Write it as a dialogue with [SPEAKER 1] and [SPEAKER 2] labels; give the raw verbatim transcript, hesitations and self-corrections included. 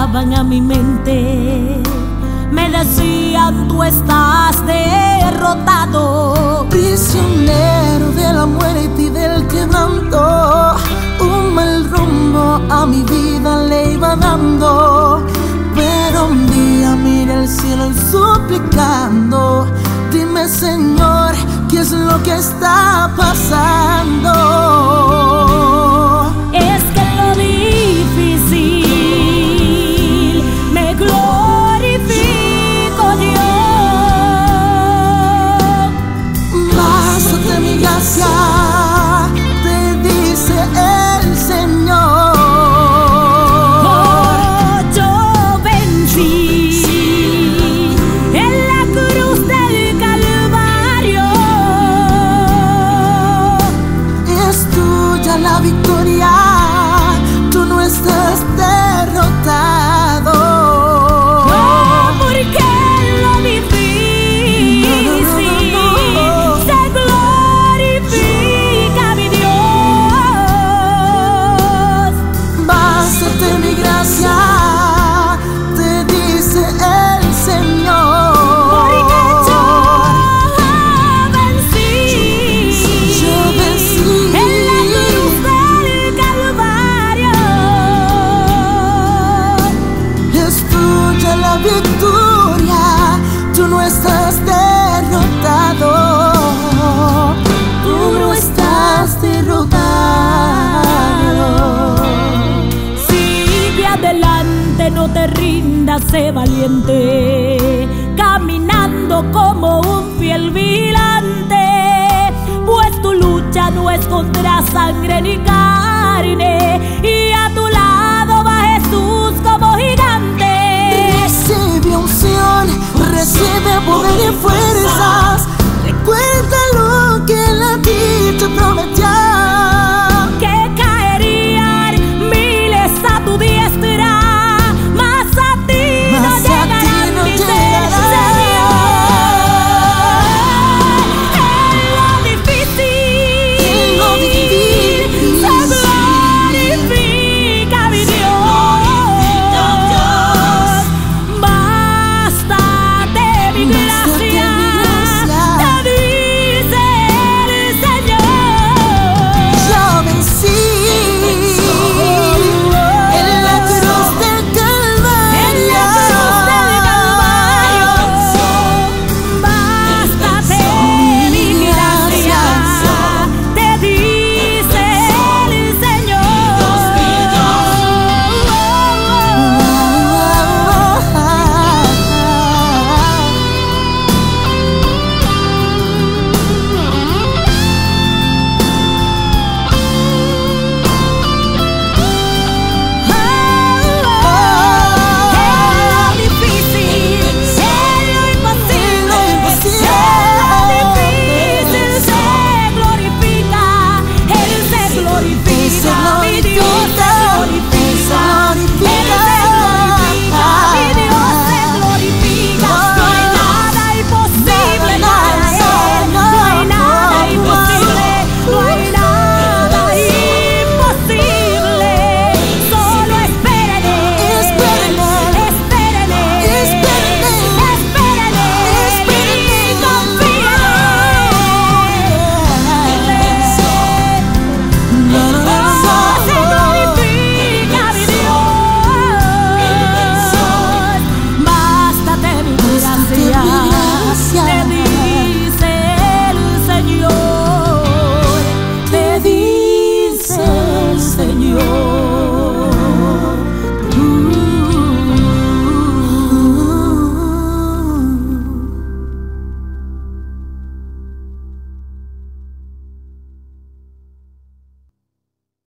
[SPEAKER 1] hablaban a mi mente, me decían: tú estás derrotado.
[SPEAKER 2] Prisionero de la muerte y del quebranto, un mal rumbo a mi vida le iba dando. Pero un día miré al cielo y suplicando: dime, Señor, ¿qué es lo que está pasando?
[SPEAKER 1] Es que en lo difícil me glorifico yo.
[SPEAKER 2] Bástate mi gracia, te dice el Señor.
[SPEAKER 1] Oh, yo vencí en la cruz del Calvario.
[SPEAKER 2] Es tuya la victoria, tú no estás derrotado.
[SPEAKER 1] No, porque en lo difícil se glorifica mi Dios.
[SPEAKER 2] Bástate mi gracia, te dice el Señor.
[SPEAKER 1] Porque yo vencí,
[SPEAKER 2] Yo vencí.
[SPEAKER 1] en la cruz del Calvario.
[SPEAKER 2] Es tuya la victoria, tú no estás derrotado. Tú no estás derrotado.
[SPEAKER 1] Sigue adelante, no te rindas, sé valiente, caminando como un fiel vigilante, pues tu lucha no es contra sangre ni carne, y a tu lado va Jesús como gigante.
[SPEAKER 2] Recibe unción, recibe poder y fuerzas. Recuerda lo que él a ti te prometió.
[SPEAKER 1] Que caerían miles a tu diestra, mas a ti no
[SPEAKER 2] Mas a ti
[SPEAKER 1] llegarán
[SPEAKER 2] no
[SPEAKER 1] mis
[SPEAKER 2] llegarán.
[SPEAKER 1] En lo difícil,
[SPEAKER 2] En lo difícil
[SPEAKER 1] se glorifica mi Dios. Bástate mi
[SPEAKER 2] Bástate
[SPEAKER 1] gracia,
[SPEAKER 2] mi gracia.
[SPEAKER 1] te dice el Señor.
[SPEAKER 2] Yo vencí en la cruz del Calvario.
[SPEAKER 1] Bástate mi gracia, te dice el
[SPEAKER 2] Se